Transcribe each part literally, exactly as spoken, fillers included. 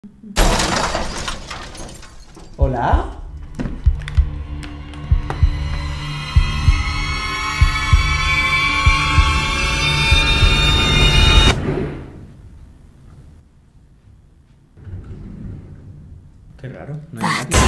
¿Hola? Qué raro, no hay nadie.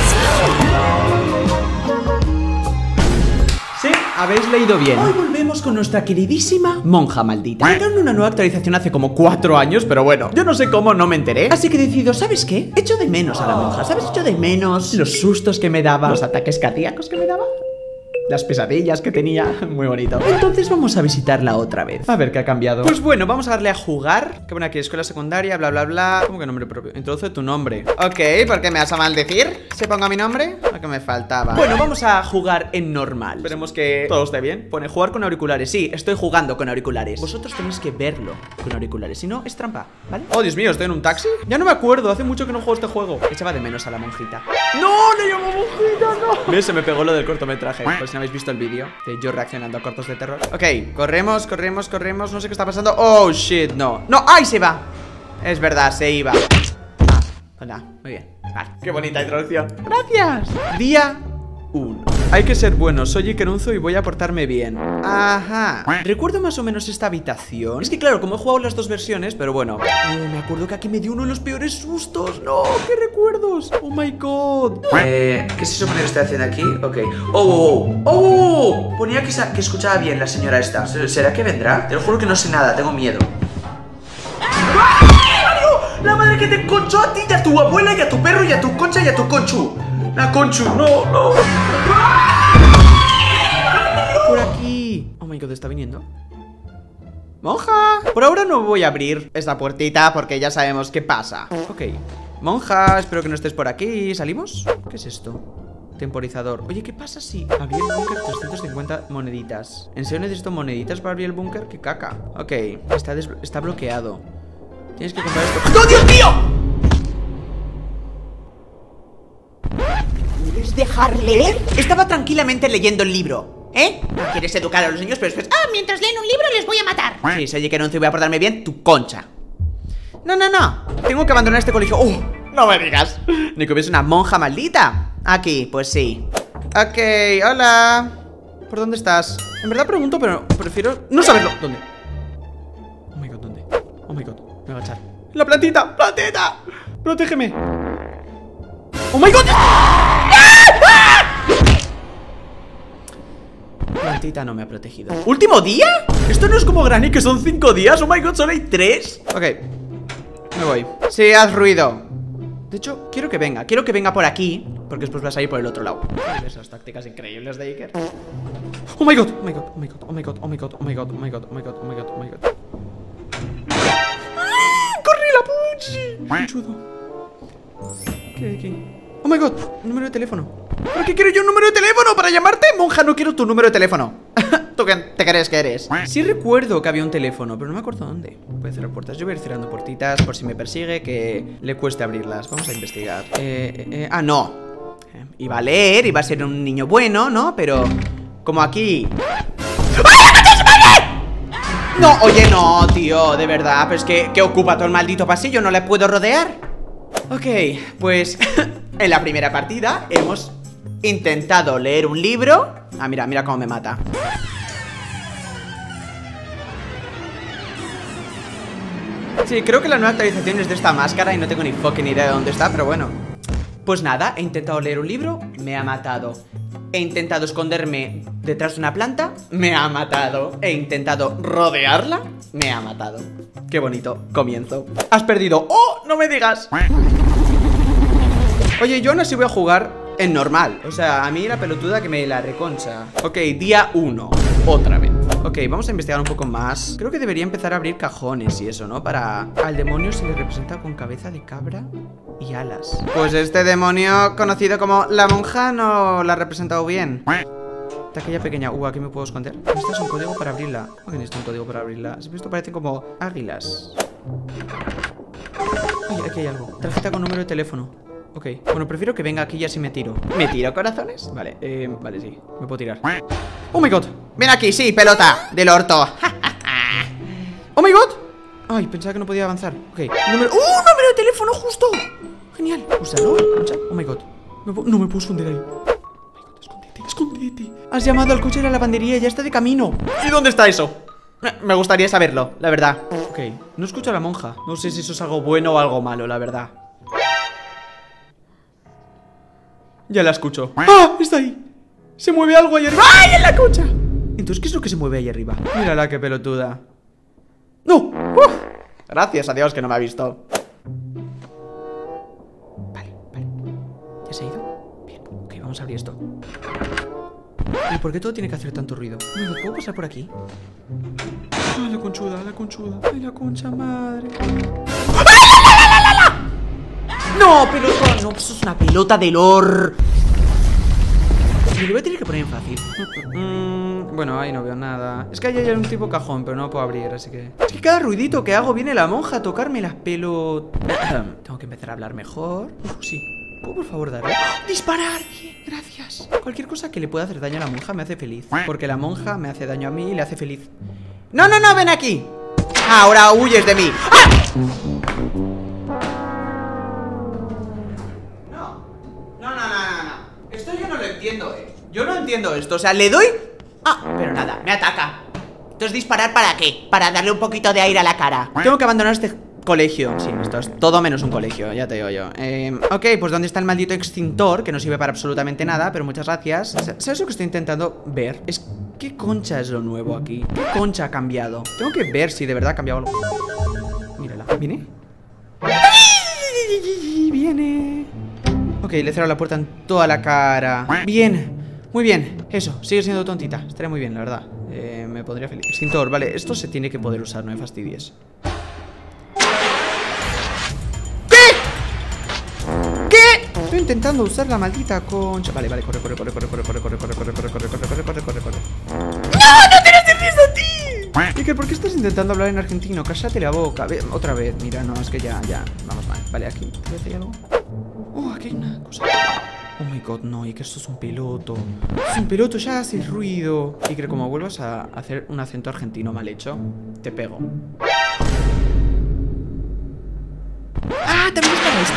Sí, habéis leído bien. Hoy volvemos con nuestra queridísima monja maldita. Sacaron una nueva actualización hace como cuatro años, pero bueno, yo no sé cómo, no me enteré. Así que decido, ¿sabes qué? Echo de menos a la monja, ¿sabes? Echo de menos los sustos que me daba, los ataques cardíacos que me daba, las pesadillas que tenía. Muy bonito. Entonces vamos a visitarla otra vez. A ver qué ha cambiado. Pues bueno, vamos a darle a jugar. Que bueno, aquí escuela secundaria, bla bla bla. ¿Cómo que nombre propio? Introduce tu nombre. Ok, ¿por qué me vas a maldecir? ¿Se ponga mi nombre? ¿O qué me faltaba? Bueno, vamos a jugar en normal. Esperemos que todo esté bien. Pone jugar con auriculares. Sí, estoy jugando con auriculares. Vosotros tenéis que verlo con auriculares. Si no, es trampa, ¿vale? Oh, Dios mío, ¿estoy en un taxi? Ya no me acuerdo, hace mucho que no juego este juego. Echaba de menos a la monjita. ¡No! ¡Le llamo monjita! ¡No! ¿Ves? Se me pegó lo del cortometraje. Pues si no habéis visto el vídeo de yo reaccionando a cortos de terror. Ok, corremos, corremos, corremos. No sé qué está pasando. Oh, shit, no. ¡No! ¡Ay, se va! Es verdad, se iba. Ah, hola, muy bien. Vale, qué bonita introducción. Gracias. Día uno. Hay que ser bueno, soy Ikerunzo y voy a portarme bien. Ajá. Recuerdo más o menos esta habitación. Es que claro, como he jugado las dos versiones, pero bueno. Oh, me acuerdo que aquí me dio uno de los peores sustos. No, qué recuerdos. Oh my god. Eh, ¿qué se supone que estoy haciendo aquí? Ok. Oh, oh, oh, oh. Ponía que, que escuchaba bien la señora esta. ¿Será que vendrá? Te lo juro que no sé nada, tengo miedo. ¡Ah! ¡La madre que te conchó a ti y a tu abuela y a tu perro y a tu concha y a tu conchu! La conchu, no, no. Por aquí. Oh my god, ¿está viniendo? ¡Monja! Por ahora no voy a abrir esta puertita porque ya sabemos qué pasa. Ok. Monja, espero que no estés por aquí. ¿Salimos? ¿Qué es esto? Temporizador. Oye, ¿qué pasa si abrí el búnker? trescientas cincuenta moneditas. ¿En serio necesito moneditas para abrir el búnker? ¡Qué caca! Ok, está, está bloqueado. Tienes que comprar esto. ¡No, Dios mío! ¿Puedes dejar leer? Estaba tranquilamente leyendo el libro. ¿Eh? No quieres educar a los niños, pero después... Ah, mientras leen un libro les voy a matar. Sí, soy Ikerunzo y voy a portarme bien, tu concha. No, no, no. Tengo que abandonar este colegio. ¡Uh! No me digas. Ni que hubiese una monja maldita. Aquí, pues sí. Ok, hola. ¿Por dónde estás? En verdad pregunto, pero prefiero no saberlo. ¿Dónde? Oh my god, ¿dónde? Oh my god, me voy a agachar. ¡La plantita! ¡Plantita! ¡Protégeme! ¡Oh my god! Plantita no me ha protegido. ¿Último día? ¿Esto no es como Granny que son cinco días? Oh my god, solo hay tres. Ok, me voy. Sí, haz ruido. De hecho, quiero que venga, quiero que venga por aquí, porque después vas a ir por el otro lado. Esas tácticas increíbles de Iker. Oh my god, oh my god, oh my god, oh my god, oh my god, oh my god, oh my god, oh my god, oh my god, oh my god. ¡Corrí la puchi! ¡Chudo! ¿Qué hay aquí? Oh my god, número de teléfono. ¿Por qué quiero yo un número de teléfono para llamarte? Monja, no quiero tu número de teléfono. ¿Tú qué te crees que eres? Sí recuerdo que había un teléfono, pero no me acuerdo dónde. Voy a cerrar puertas, yo voy a ir cerrando puertitas por si me persigue, que le cueste abrirlas. Vamos a investigar. eh, eh, eh, Ah, no. eh, Iba a leer, iba a ser un niño bueno, ¿no? Pero como aquí... No, oye, no, tío, de verdad. Pero es que, que ocupa todo el maldito pasillo, no le puedo rodear. Ok, pues en la primera partida hemos intentado leer un libro. Ah, mira, mira cómo me mata. Sí, creo que la nueva actualización es de esta máscara y no tengo ni fucking idea de dónde está, pero bueno. Pues nada, he intentado leer un libro, me ha matado. He intentado esconderme detrás de una planta, me ha matado. He intentado rodearla, me ha matado. Qué bonito comienzo. Has perdido. ¡Oh! No me digas. Oye, yo aún así voy a jugar en normal. O sea, a mí la pelotuda que me la reconcha. Ok, día uno. Otra vez. Ok, vamos a investigar un poco más. Creo que debería empezar a abrir cajones y eso, ¿no? Para... Al demonio se le representa con cabeza de cabra y alas. Pues este demonio, conocido como la monja, no la ha representado bien. Está aquella pequeña... Uh, aquí me puedo esconder. Necesitas un código para abrirla. ¿Cómo que necesito un código para abrirla? Esto parece como águilas. Ay, aquí hay algo. Tarjeta con número de teléfono. Ok, bueno, prefiero que venga aquí y así me tiro. ¿Me tiro, corazones? Vale, eh, vale, sí, me puedo tirar. Oh my god, ven aquí, sí, pelota del orto. Oh my god. Ay, pensaba que no podía avanzar. Ok, número... ¡Uh, número de teléfono justo! Genial. Úsalo. Oh my god. Me no me puedo esconder ahí. Oh my god, escondete, escondete. Has llamado al coche de la lavandería y ya está de camino. ¿Y dónde está eso? Me gustaría saberlo, la verdad. Ok, no escucho a la monja. No sé si eso es algo bueno o algo malo, la verdad. Ya la escucho. ¡Ah! Está ahí. Se mueve algo ahí arriba. ¡Ay, en la concha! Entonces, ¿qué es lo que se mueve ahí arriba? Mírala, qué pelotuda. ¡No! ¡Uf! Gracias a Dios que no me ha visto. Vale, vale. ¿Ya se ha ido? Bien, ok, vamos a abrir esto. ¿Y por qué todo tiene que hacer tanto ruido? ¿Me puedo pasar por aquí? Ay, la conchuda, la conchuda. Ay, la concha madre. ¡No, pelota! No, eso es una pelota de lore. Me lo voy a tener que poner en fácil. mm, Bueno, ahí no veo nada. Es que ahí hay un tipo cajón, pero no lo puedo abrir, así que... Es que cada ruidito que hago viene la monja a tocarme las pelotas. Tengo que empezar a hablar mejor. Uf, sí. ¿Puedo por favor darle? ¡Oh! ¡Disparar! Bien, gracias. Cualquier cosa que le pueda hacer daño a la monja me hace feliz. Porque la monja me hace daño a mí y le hace feliz. ¡No, no, no! ¡Ven aquí! ¡Ahora huyes de mí! ¡Ah! No, no, no, no, no. Esto yo no lo entiendo, eh. Yo no entiendo esto. O sea, le doy... Ah, pero nada, me ataca. Entonces, ¿disparar para qué? Para darle un poquito de aire a la cara. Tengo que abandonar este... colegio. Sí, esto es todo menos un colegio, ya te digo yo. eh, Ok, pues ¿dónde está el maldito extintor? Que no sirve para absolutamente nada, pero muchas gracias. ¿Sabes lo que estoy intentando ver? Es ¿qué concha es lo nuevo aquí? ¿Qué concha ha cambiado? Tengo que ver si de verdad ha cambiado algo. Mírala, ¿viene? Viene. Ok, le cierro la puerta en toda la cara. Bien, muy bien. Eso, sigue siendo tontita. Estaría muy bien, la verdad. eh, Me pondría feliz. Extintor, vale, esto se tiene que poder usar, no me fastidies. Estoy intentando usar la maldita concha. Vale, vale, corre, corre, corre, corre, corre, corre, corre, corre, corre, corre, corre, corre, corre, corre, corre, corre. ¡No! ¡No tienes de risa a ti! Iker, ¿por qué estás intentando hablar en argentino? Cállate la boca. Ve, otra vez, mira, no, es que ya, ya, vamos mal. Vale, aquí, ¿te hay algo? Oh, aquí hay una cosa. Oh my god, no, Iker, esto es un piloto. Es un piloto, ya hace ruido. Iker, como vuelvas a hacer un acento argentino mal hecho, te pego. Ah, ¿también es para esto?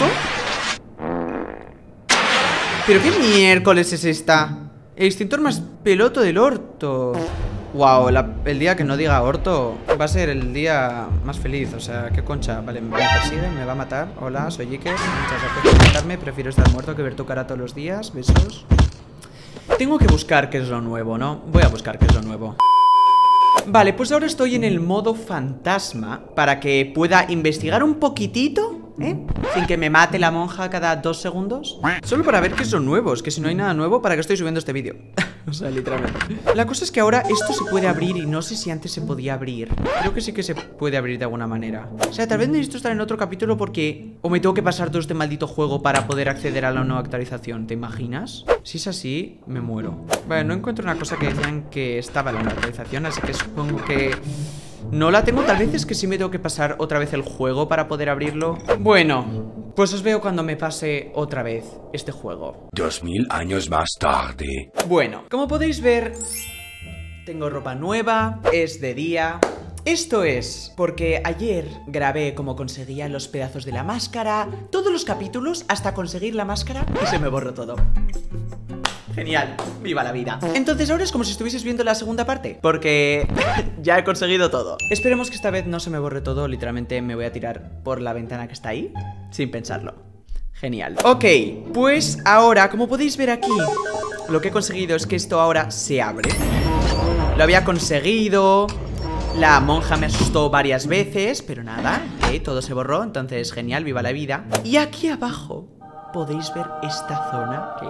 ¿Pero qué miércoles es esta? El extintor más peloto del orto. Wow, la, el día que no diga orto va a ser el día más feliz. O sea, qué concha. Vale, me persigue, me va a matar. Hola, soy Iker. Muchas gracias por matarme. Prefiero estar muerto que ver tu cara todos los días. Besos. Tengo que buscar qué es lo nuevo, ¿no? Voy a buscar qué es lo nuevo. Vale, pues ahora estoy en el modo fantasma para que pueda investigar un poquitito, ¿eh? Sin que me mate la monja cada dos segundos. Solo para ver qué es lo nuevo. Es que si no hay nada nuevo, ¿para qué estoy subiendo este vídeo? O sea, literalmente. La cosa es que ahora esto se puede abrir y no sé si antes se podía abrir. Creo que sí que se puede abrir de alguna manera. O sea, tal vez necesito estar en otro capítulo porque... O me tengo que pasar todo este maldito juego para poder acceder a la nueva actualización. ¿Te imaginas? Si es así, me muero. Vale, no encuentro una cosa que decían que estaba en la nueva actualización, así que supongo que... no la tengo, tal vez es que sí me tengo que pasar otra vez el juego para poder abrirlo. Bueno, pues os veo cuando me pase otra vez este juego. Dos mil años más tarde. Bueno, como podéis ver, tengo ropa nueva, es de día. Esto es porque ayer grabé cómo conseguía los pedazos de la máscara, todos los capítulos hasta conseguir la máscara y se me borró todo. Genial, viva la vida. Entonces ahora es como si estuvieses viendo la segunda parte, porque ya he conseguido todo. Esperemos que esta vez no se me borre todo. Literalmente me voy a tirar por la ventana que está ahí, sin pensarlo. Genial. Ok, pues ahora, como podéis ver aquí, lo que he conseguido es que esto ahora se abre. Lo había conseguido. La monja me asustó varias veces, pero nada, ¿eh? Todo se borró, entonces genial, viva la vida. Y aquí abajo podéis ver esta zona que...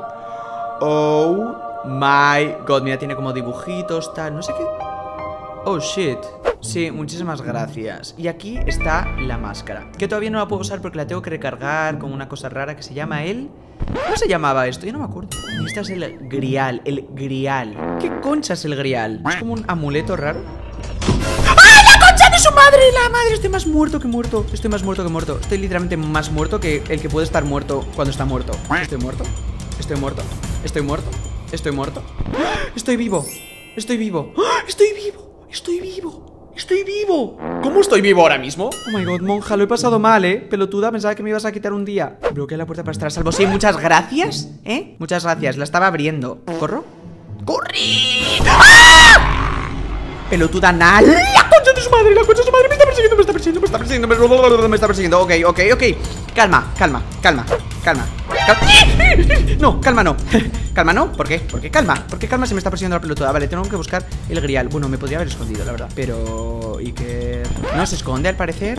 oh my god, mira, tiene como dibujitos, tal, no sé qué. Oh shit. Sí, muchísimas gracias. Y aquí está la máscara, que todavía no la puedo usar porque la tengo que recargar con una cosa rara que se llama el... ¿cómo se llamaba esto? Yo no me acuerdo. Este es el grial, el grial. ¿Qué concha es el grial? Es como un amuleto raro. ¡Ah, la concha de su madre! La madre, estoy más muerto que muerto. Estoy más muerto que muerto. Estoy literalmente más muerto que el que puede estar muerto cuando está muerto. Estoy muerto. Estoy muerto. Estoy muerto. Estoy muerto. Estoy vivo. Estoy vivo. Estoy vivo. Estoy vivo. ¡Estoy vivo! ¿Cómo estoy vivo ahora mismo? Oh my god, monja, lo he pasado mal, ¿eh? Pelotuda, pensaba que me ibas a quitar un día. Bloquea la puerta para estar a salvo. Sí, muchas gracias, ¿eh? Muchas gracias, la estaba abriendo. ¿Corro? ¡Corrí! ¡Ah! Pelotuda, nal. ¡La concha de su madre! ¡La concha de su madre! ¡Me está persiguiendo, me está persiguiendo, me está persiguiendo! Me, me está persiguiendo. Ok, ok, ok. Calma, calma, calma, calma. Cal no, calma no. Calma no, ¿por qué? ¿Por qué calma? ¿Por qué calma se me está persiguiendo la pelotuda? Vale, tengo que buscar el grial. Bueno, me podría haber escondido, la verdad. Pero... ¿y qué? No se esconde, al parecer.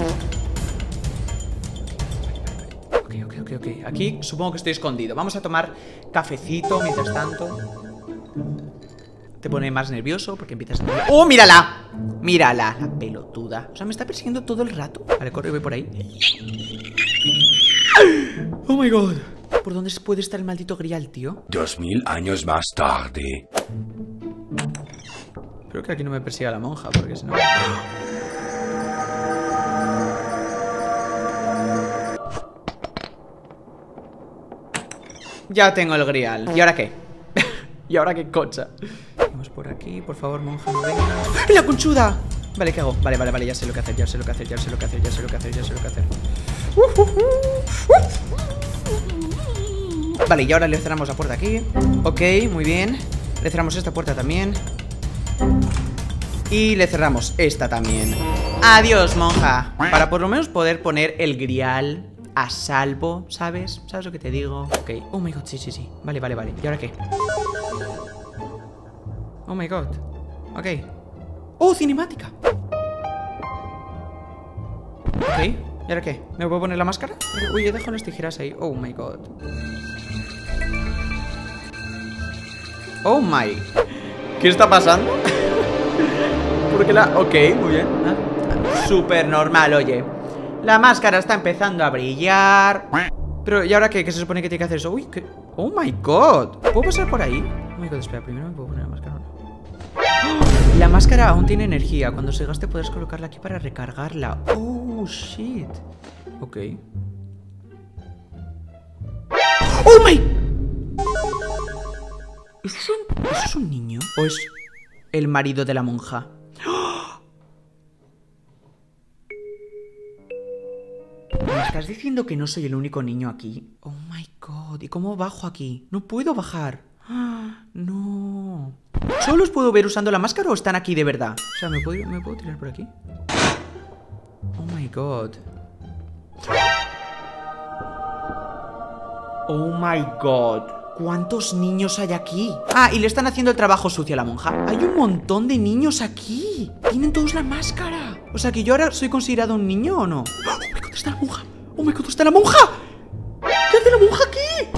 Ok, ok, ok, ok. Aquí supongo que estoy escondido. Vamos a tomar cafecito mientras tanto. Te pone más nervioso porque empiezas a... ¡Oh, mírala! Mírala, la pelotuda. O sea, me está persiguiendo todo el rato. Vale, corre y voy por ahí. Oh my god. ¿Por dónde puede estar el maldito grial, tío? Dos mil años más tarde. Espero que aquí no me persiga la monja, porque si no... Ya tengo el grial. ¿Y ahora qué? ¿Y ahora qué cocha? Vamos por aquí, por favor, monja, no vengas. ¡La conchuda! Vale, ¿qué hago? Vale, vale, vale, ya sé lo que hacer, ya sé lo que hacer, ya sé lo que hacer, ya sé lo que hacer, ya sé lo que hacer. Uh, uh, uh, uh. Vale, y ahora le cerramos la puerta aquí. Ok, muy bien. Le cerramos esta puerta también. Y le cerramos esta también. Adiós, monja. Para por lo menos poder poner el grial a salvo, ¿sabes? ¿Sabes lo que te digo? Ok, oh my god, sí, sí, sí. Vale, vale, vale, ¿y ahora qué? Oh my god. Ok. ¡Oh, cinemática! Ok, ¿y ahora qué? ¿Me puedo poner la máscara? Uy, yo dejo las tijeras ahí. Oh my god. Oh my. ¿Qué está pasando? Porque la... Ok, muy bien. Ah, súper normal, oye. La máscara está empezando a brillar. Pero, ¿y ahora qué? ¿Qué se supone que tiene que hacer eso? Uy, ¿qué? Oh my god. ¿Puedo pasar por ahí? Oh my god, espera, primero me puedo poner la máscara. ¡Oh! La máscara aún tiene energía. Cuando se gaste podrás colocarla aquí para recargarla. Oh, shit. Ok. Oh my... ¿Eso es un, ¿eso es un niño? ¿O es el marido de la monja? ¡Oh! ¿Me estás diciendo que no soy el único niño aquí? Oh my god. ¿Y cómo bajo aquí? No puedo bajar. ¡Ah! No. ¿Solo los puedo ver usando la máscara o están aquí de verdad? O sea, ¿me puedo, ¿me puedo tirar por aquí? Oh my god. Oh my god. ¿Cuántos niños hay aquí? Ah, y le están haciendo el trabajo sucio a la monja. Hay un montón de niños aquí. Tienen todos la máscara. O sea, que yo ahora soy considerado un niño o no. Oh my god, está la monja. Oh my god, está la monja. ¿Qué hace la monja aquí?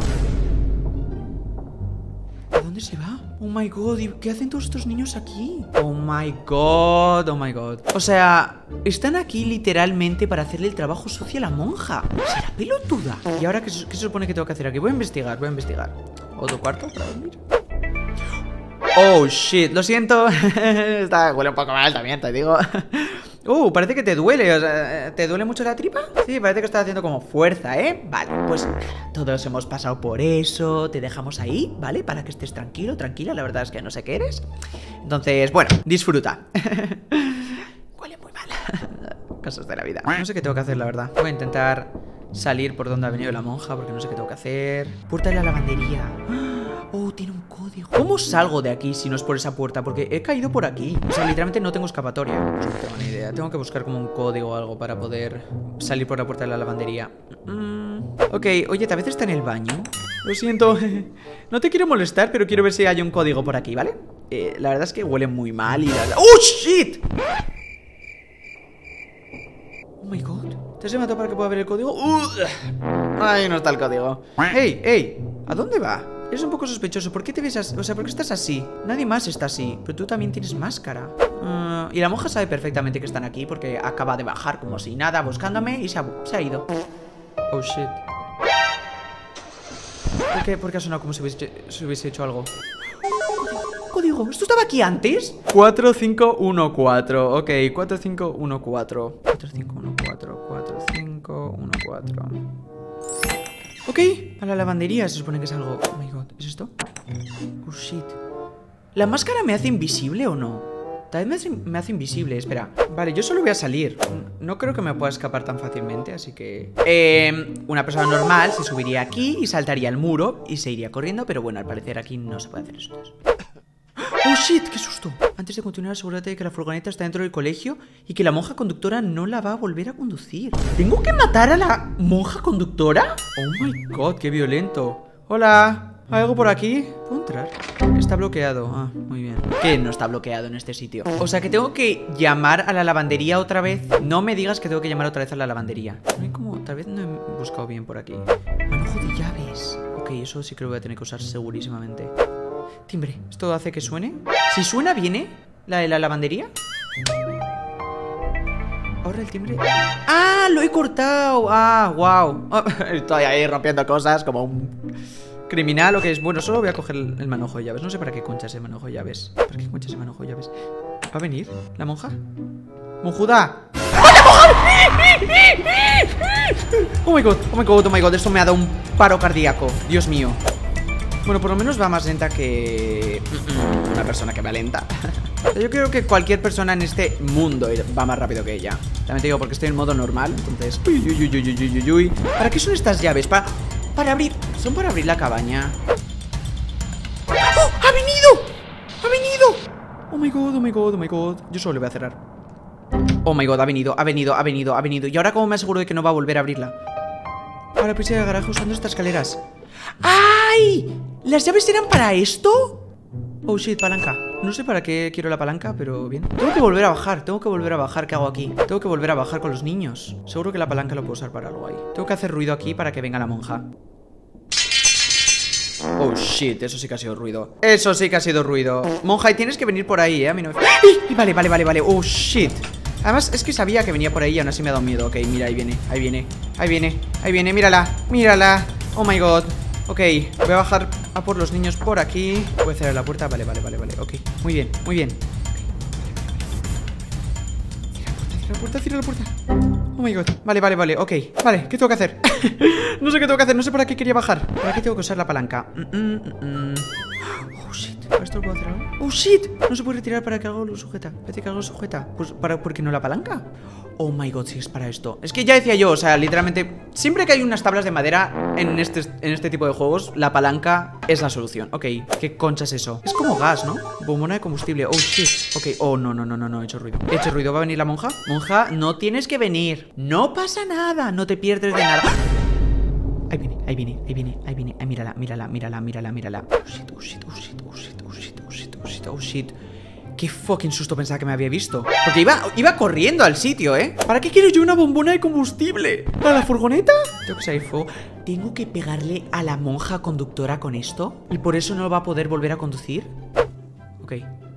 ¿A dónde se va? Oh my god, ¿y qué hacen todos estos niños aquí? Oh my god, oh my god. O sea, están aquí literalmente para hacerle el trabajo sucio a la monja. ¿Será pelotuda? ¿Y ahora qué se, qué se supone que tengo que hacer aquí? Voy a investigar, voy a investigar. ¿Otro cuarto para dormir? Oh shit, lo siento. Está, huele un poco mal también, te digo. Uh, parece que te duele, o sea, ¿te duele mucho la tripa? Sí, parece que estás haciendo como fuerza, ¿eh? Vale, pues todos hemos pasado por eso. Te dejamos ahí, ¿vale? Para que estés tranquilo, tranquila, la verdad es que no sé qué eres. Entonces, bueno, disfruta. Huele muy mal. Cosas de la vida. No sé qué tengo que hacer, la verdad. Voy a intentar salir por donde ha venido la monja, porque no sé qué tengo que hacer. Puerta de la lavandería. Oh, tiene un código. ¿Cómo salgo de aquí si no es por esa puerta? Porque he caído por aquí. O sea, literalmente no tengo escapatoria. No tengo ni idea. Tengo que buscar como un código o algo para poder salir por la puerta de la lavandería. Mm. Ok, oye, tal vez está en el baño. Lo siento. No te quiero molestar, pero quiero ver si hay un código por aquí, ¿vale? Eh, la verdad es que huele muy mal y la... ¡Oh, shit! Oh my god. ¿Te has matado para que pueda ver el código? Uh. Ahí no está el código. ¡Ey, ey! ¿A dónde va? Eres un poco sospechoso. ¿Por qué te ves así? O sea, ¿por qué estás así? Nadie más está así. Pero tú también tienes máscara. Uh, y la monja sabe perfectamente que están aquí porque acaba de bajar como si nada buscándome y se ha, se ha ido. Oh, shit. ¿Por qué? ¿Por qué ha sonado como si hubiese, si hubiese hecho algo? Código. ¿Esto estaba aquí antes? cuatro cinco uno cuatro. Ok, cuatro cinco uno cuatro. cuatro cinco uno cuatro. cuatro cinco uno cuatro. Ok, para la lavandería se supone que es algo... Oh my god, ¿es esto? Oh shit. ¿La máscara me hace invisible o no? Tal vez me hace, me hace invisible, espera. Vale, yo solo voy a salir. No creo que me pueda escapar tan fácilmente, así que... Eh, una persona normal se subiría aquí y saltaría al muro y se iría corriendo, pero bueno, al parecer aquí no se puede hacer eso. ¡Oh, shit! ¡Qué susto! Antes de continuar, asegúrate de que la furgoneta está dentro del colegio y que la monja conductora no la va a volver a conducir. ¿Tengo que matar a la monja conductora? ¡Oh, my God! ¡Qué violento! ¡Hola! ¿Hay algo por aquí? ¿Puedo entrar? Está bloqueado. Ah, muy bien. ¿Qué no está bloqueado en este sitio? O sea, que tengo que llamar a la lavandería otra vez. No me digas que tengo que llamar otra vez a la lavandería. No hay como... Tal vez no he buscado bien por aquí. Manojo de llaves. Ok, eso sí que lo voy a tener que usar segurísimamente. Timbre. ¿Esto hace que suene? Si suena, ¿viene la de la lavandería? Ahora el timbre... ¡Ah! ¡Lo he cortado! ¡Ah! ¡Wow! Oh, estoy ahí rompiendo cosas como un... criminal o que es. Bueno, solo voy a coger el, el manojo de llaves. No sé para qué concha ese manojo de llaves. ¿Para qué concha ese manojo de llaves? ¿Va a venir la monja? ¡Monjuda! ¡Oh my God! ¡Oh my God! ¡Oh my God! Esto me ha dado un paro cardíaco. Dios mío. Bueno, por lo menos va más lenta que... una persona que va lenta. Yo creo que cualquier persona en este mundo va más rápido que ella. También te digo porque estoy en modo normal. Entonces... Uy, uy, uy, uy, uy, uy, uy. ¿Para qué son estas llaves? Para... Para abrir... Son para abrir la cabaña. ¡Oh! ¡Ha venido! ¡Ha venido! Oh my God, oh my God, oh my God. Yo solo le voy a cerrar. Oh my God, ha venido, ha venido, ha venido, ha venido. Y ahora cómo me aseguro de que no va a volver a abrirla. Ahora puse el garaje usando estas escaleras. ¡Ay! ¿Las llaves eran para esto? Oh shit, palanca. No sé para qué quiero la palanca, pero bien. Tengo que volver a bajar, tengo que volver a bajar. ¿Qué hago aquí? Tengo que volver a bajar con los niños. Seguro que la palanca lo puedo usar para algo ahí. Tengo que hacer ruido aquí para que venga la monja. Oh shit, eso sí que ha sido ruido. Eso sí que ha sido ruido. Monja, y tienes que venir por ahí, eh. A mí no me... ¡Ay! Vale, vale, vale, vale. Oh shit. Además, es que sabía que venía por ahí y aún así me ha dado miedo. Ok, mira, ahí viene, ahí viene, ahí viene, ahí viene, mírala, mírala. Oh my God. Ok, voy a bajar a por los niños por aquí. Voy a cerrar la puerta, vale, vale, vale, vale. Ok, muy bien, muy bien. Cierra la puerta, cierra la puerta, cierra la puerta. Oh my God, vale, vale, vale, ok. Vale, ¿qué tengo que hacer? No sé qué tengo que hacer, no sé para qué quería bajar. ¿Para qué tengo que usar la palanca? Mm, mm, mm. Oh shit, ¿esto lo puedo hacer ahora? Oh shit, no se puede retirar para que algo lo sujeta. Parece que algo lo sujeta. Pues, ¿para, ¿por qué no la palanca? Oh my God, si es para esto. Es que ya decía yo, o sea, literalmente siempre que hay unas tablas de madera en este, en este tipo de juegos, la palanca es la solución. Ok, ¿qué concha es eso? Es como gas, ¿no? Bombona de combustible, oh shit. Ok, oh no, no, no, no, no, he hecho ruido. He hecho ruido, ¿va a venir la monja? Monja, no tienes que venir. No pasa nada, no te pierdes de nada. Ahí viene, ahí viene, ahí viene, ahí viene. Ay, mírala, mírala, mírala, mírala, mírala. Oh shit, oh shit, oh shit, oh shit, oh shit, oh shit, oh shit, oh shit. Qué fucking susto pensaba que me había visto. Porque iba, iba corriendo al sitio, ¿eh? ¿Para qué quiero yo una bombona de combustible? ¿Para la furgoneta? Tengo que salir fuego. ¿Tengo que pegarle a la monja conductora con esto? ¿Y por eso no va a poder volver a conducir? Ok.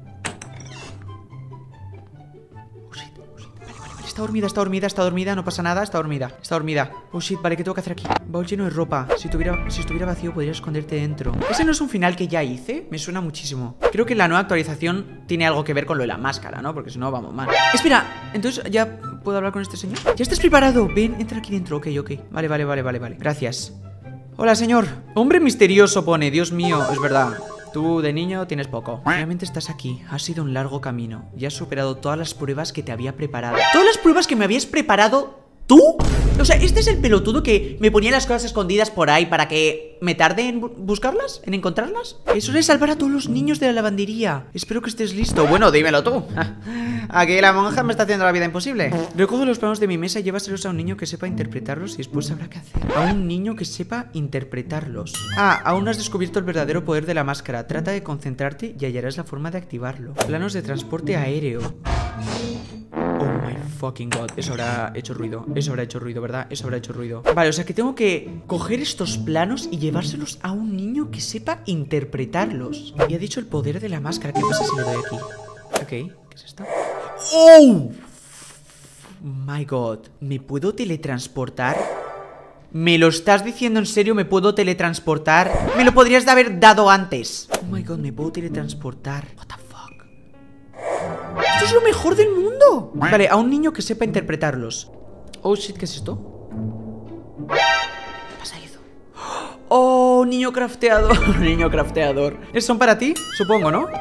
Oh shit, oh shit. Vale, vale, vale. Está dormida, está dormida, está dormida. No pasa nada, está dormida, está dormida. Oh shit, vale, ¿qué tengo que hacer aquí? Baúl lleno de ropa. Si tuviera, si estuviera vacío podría esconderte dentro. ¿Ese no es un final que ya hice? Me suena muchísimo. Creo que la nueva actualización tiene algo que ver con lo de la máscara, ¿no? Porque si no vamos mal. Espera, entonces ya puedo hablar con este señor. ¿Ya estás preparado? Ven, entra aquí dentro. Ok, ok. Vale, vale, vale, vale, vale. Gracias. Hola, señor. Hombre misterioso pone. Dios mío, es verdad. Tú de niño tienes poco. Realmente estás aquí. Ha sido un largo camino y has superado todas las pruebas que te había preparado. ¿Todas las pruebas que me habías preparado tú? O sea, ¿este es el pelotudo que me ponía las cosas escondidas por ahí para que me tarde en bu buscarlas? ¿En encontrarlas? Eso es salvar a todos los niños de la lavandería. Espero que estés listo. Bueno, dímelo tú. Aquí la monja me está haciendo la vida imposible. Recoge los planos de mi mesa y llévaselos a un niño que sepa interpretarlos y después sabrá qué hacer. A un niño que sepa interpretarlos. Ah, aún no has descubierto el verdadero poder de la máscara. Trata de concentrarte y hallarás la forma de activarlo. Planos de transporte aéreo. Oh my fucking God. Eso habrá hecho ruido. Eso habrá hecho ruido, ¿verdad? Eso habrá hecho ruido. Vale, o sea que tengo que coger estos planos y llevárselos a un niño que sepa interpretarlos. Y ha dicho el poder de la máscara. ¿Qué pasa si le doy aquí? Ok, ¿qué es esto? ¡Oh! My God. ¿Me puedo teletransportar? ¿Me lo estás diciendo en serio? ¿Me puedo teletransportar? Me lo podrías de haber dado antes. Oh my God, me puedo teletransportar. What the fuck. ¡Esto es lo mejor del mundo! Vale, a un niño que sepa interpretarlos. Oh shit, ¿qué es esto? Pasadizo. Oh, niño crafteador. Niño crafteador. ¿Son para ti? Supongo, ¿no?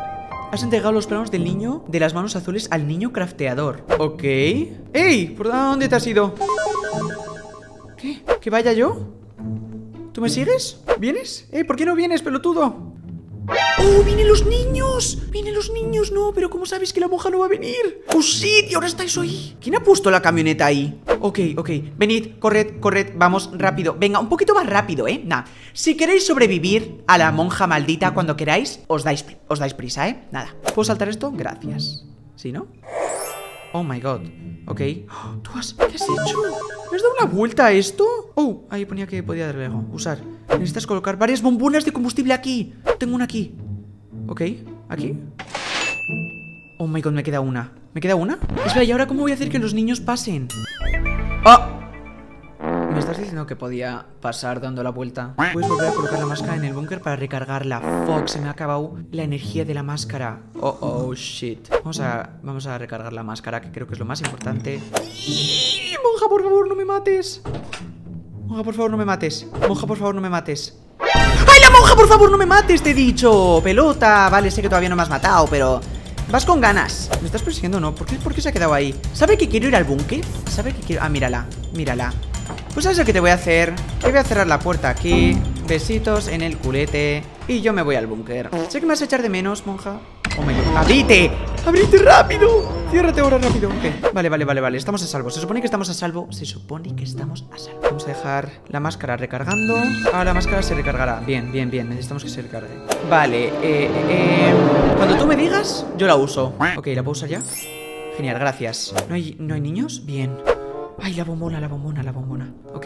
Has entregado los planos del niño de las manos azules al niño crafteador. Ok. ¡Ey! ¿Por dónde te has ido? ¿Qué? ¿Que vaya yo? ¿Tú me sigues? ¿Vienes? ¡Eh! ¿Por qué no vienes, pelotudo? ¡Oh! ¡Vienen los niños! ¡Vienen los niños! No, pero ¿cómo sabes que la monja no va a venir? ¡Oh, sí! ¡Y ahora estáis ahí! ¿Quién ha puesto la camioneta ahí? Ok, ok. Venid, corred, corred. Vamos, rápido. Venga, un poquito más rápido, ¿eh? Nada. Si queréis sobrevivir a la monja maldita cuando queráis, os dais, os dais prisa, ¿eh? Nada. ¿Puedo saltar esto? Gracias. ¿Sí, no? Oh, my God. Ok. ¿Tú has... ¿Qué has hecho? ¿Me has dado una vuelta a esto? Oh, ahí ponía que podía darle algo. Usar. Necesitas colocar varias bombonas de combustible aquí. Tengo una aquí. Ok, aquí. Oh my God, me queda una. ¿Me queda una? Espera, ¿y ahora cómo voy a hacer que los niños pasen? ¡Ah! ¿Me estás diciendo que podía pasar dando la vuelta? Puedes volver a colocar la máscara en el búnker para recargarla. Fuck, se me ha acabado la energía de la máscara. Oh, oh, shit. Vamos a, vamos a recargar la máscara, que creo que es lo más importante. Monja, por favor, no me mates. Monja, por favor, no me mates. Monja, por favor, no me mates. ¡Ay, la monja, por favor, no me mates! Te he dicho, pelota. Vale, sé que todavía no me has matado, pero... vas con ganas. ¿Me estás persiguiendo o no? ¿Por qué, ¿Por qué se ha quedado ahí? ¿Sabe que quiero ir al búnker? ¿Sabe que quiero...? Ah, mírala, mírala. Pues sabes lo que te voy a hacer. Te voy a cerrar la puerta aquí. Besitos en el culete. Y yo me voy al búnker. Sé que me vas a echar de menos, monja. Oh my God. ¡Abrite! ¡Abrite rápido! Ciérrate ahora rápido. Ok. Vale, vale, vale, vale. Estamos a salvo. Se supone que estamos a salvo. Se supone que estamos a salvo. Vamos a dejar la máscara recargando. Ah, la máscara se recargará. Bien, bien, bien. Necesitamos que se recargue. Vale. Eh, eh. Cuando tú me digas, yo la uso. Ok, ¿la puedo usar ya? Genial, gracias. ¿No hay, ¿no hay niños? Bien. Ay, la bombona, la bombona, la bombona. Ok.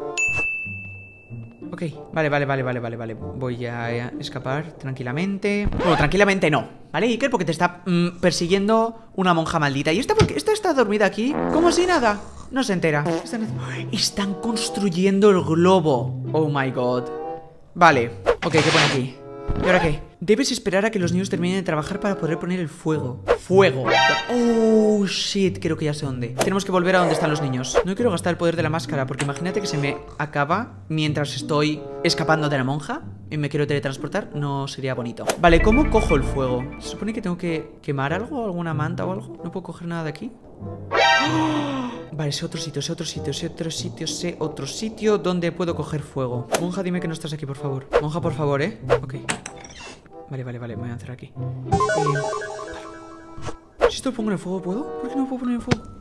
Ok, vale, vale, vale, vale, vale, vale. Voy a escapar tranquilamente. Bueno, tranquilamente no, ¿vale, Iker? Porque te está mm, persiguiendo una monja maldita. ¿Y esta porque esta está dormida aquí? Como si nada. No se entera. Están, están construyendo el globo. Oh my God. Vale, ok, ¿qué pone aquí? ¿Y ahora qué? Debes esperar a que los niños terminen de trabajar para poder poner el fuego. Fuego. Oh, shit, creo que ya sé dónde. Tenemos que volver a donde están los niños. No quiero gastar el poder de la máscara, porque imagínate que se me acaba mientras estoy escapando de la monja y me quiero teletransportar. No sería bonito. Vale, ¿cómo cojo el fuego? ¿Se supone que tengo que quemar algo? ¿Alguna manta o algo? ¿No puedo coger nada de aquí? ¡Oh! Vale, sé otro sitio, sé otro sitio, sé otro sitio, sé otro sitio donde puedo coger fuego. Monja, dime que no estás aquí, por favor. Monja, por favor, ¿eh? Ok. Vale, vale, vale, me voy a lanzar aquí. Eh, vale. Si esto lo pongo en el fuego, ¿puedo? ¿Por qué no lo puedo poner en el fuego?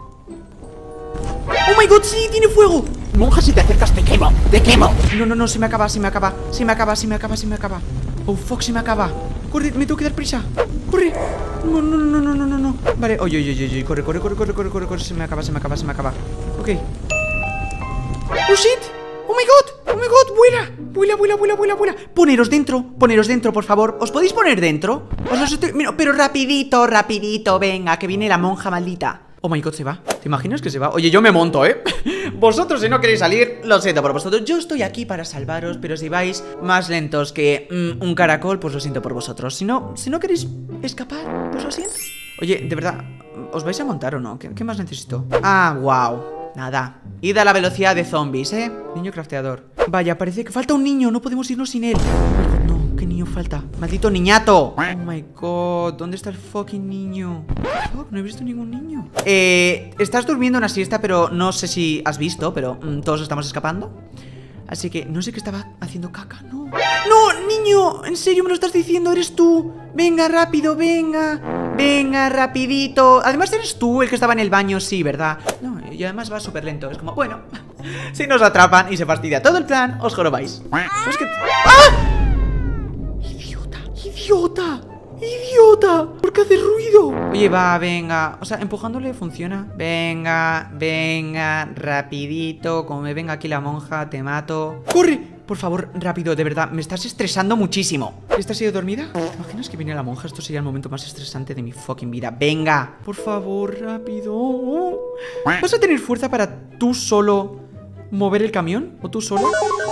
¡Oh my God! ¡Sí! ¡Tiene fuego! Monja, si te acercas te quemo, te quemo. No, no, no, se me acaba, se me acaba. Se me acaba, se me acaba, se me acaba. Oh, fuck, se me acaba. Corre, me tengo que dar prisa. Corre. No, no, no, no, no, no, no. Vale, oye, oye, oye, oye, corre, corre, corre, corre, corre, corre, corre. Se me acaba, se me acaba, se me acaba. Ok. Oh, shit. Oh my God. Oh my God, vuela. Vuela, vuela, vuela, vuela, vuela. Poneros dentro, poneros dentro, por favor. ¿Os podéis poner dentro? Os los estoy... Mira, pero rapidito, rapidito. Venga, que viene la monja maldita. Oh my God, se va. ¿Te imaginas que se va? Oye, yo me monto, ¿eh? Vosotros si no queréis salir, lo siento por vosotros. Yo estoy aquí para salvaros, pero si vais más lentos que mm, un caracol, pues lo siento por vosotros. Si no, si no queréis escapar, pues lo siento. Oye, de verdad, ¿os vais a montar o no? ¿Qué, qué más necesito? Ah, wow. Nada. Id a la velocidad de zombies, ¿eh? Niño crafteador. Vaya, parece que falta un niño. No podemos irnos sin él. Oh, no, ¿qué niño falta? ¡Maldito niñato! Oh my God, ¿dónde está el fucking niño? Oh, no he visto ningún niño. Eh, estás durmiendo una siesta, pero no sé si has visto, pero mm, todos estamos escapando. Así que no sé qué estaba haciendo caca, no. ¡No, niño! ¿En serio me lo estás diciendo? ¿Eres tú? Venga, rápido, venga. Venga, rapidito. Además eres tú el que estaba en el baño, sí, ¿verdad? No, y además va súper lento. Es como, bueno, si nos atrapan y se fastidia todo el plan, os jorobáis. Es que... ¡Ah! ¡Idiota! ¡Idiota! ¡Idiota! ¿Por qué hace ruido? Oye, va, venga. O sea, empujándole funciona. Venga, venga, rapidito. Como me venga aquí la monja, te mato. ¡Corre! Por favor, rápido, de verdad, me estás estresando muchísimo. ¿Estás sido dormida? ¿Te imaginas que viene la monja? Esto sería el momento más estresante de mi fucking vida. ¡Venga! Por favor, rápido. ¿Vas a tener fuerza para tú solo mover el camión? ¿O tú solo?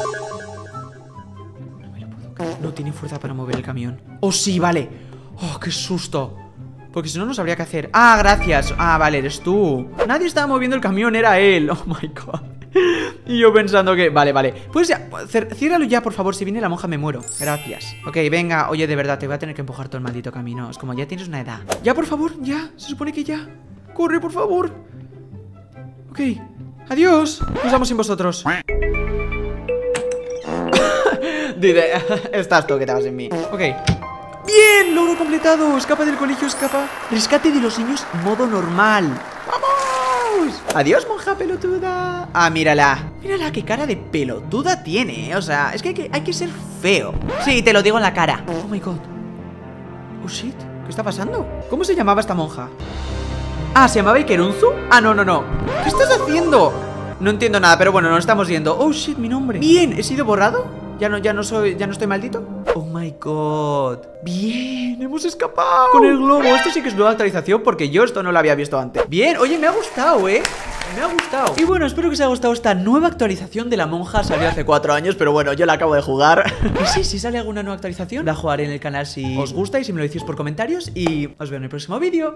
No me lo puedo creer. No tiene fuerza para mover el camión. ¡Oh, sí, vale! ¡Oh, qué susto! Porque si no, no sabría qué hacer. ¡Ah, gracias! Ah, vale, eres tú. Nadie estaba moviendo el camión, era él. ¡Oh, my God! Y yo pensando que... Vale, vale. Pues ya, ciérralo ya, por favor. Si viene la monja me muero. Gracias. Ok, venga. Oye, de verdad, te voy a tener que empujar todo el maldito camino. Es como ya tienes una edad. Ya, por favor, ya. Se supone que ya. Corre, por favor. Ok. Adiós. Nos vamos sin vosotros. Dice, estás tú que te vas sin mí. Ok. Bien, logro completado. Escapa del colegio, escapa. Rescate de los niños, modo normal. ¡Vamos! Adiós, monja pelotuda. Ah, mírala. Mírala, qué cara de pelotuda tiene, ¿eh? O sea, es que hay, que hay que ser feo. Sí, te lo digo en la cara. Oh my god. Oh shit, ¿qué está pasando? ¿Cómo se llamaba esta monja? Ah, ¿se llamaba Ikerunzu? Ah, no, no, no. ¿Qué estás haciendo? No entiendo nada, pero bueno, nos estamos yendo. Oh shit, mi nombre. Bien, ¿he sido borrado? ¿Ya no, ya no soy, ya no estoy maldito? Oh my god. Bien, hemos escapado con el globo. Esto sí que es nueva actualización porque yo esto no lo había visto antes. Bien, oye, me ha gustado, ¿eh? Me ha gustado. Y bueno, espero que os haya gustado esta nueva actualización de la monja. Salió hace cuatro años, pero bueno, yo la acabo de jugar. Y sí, si sale alguna nueva actualización, la jugaré en el canal si os gusta y si me lo decís por comentarios. Y os veo en el próximo vídeo.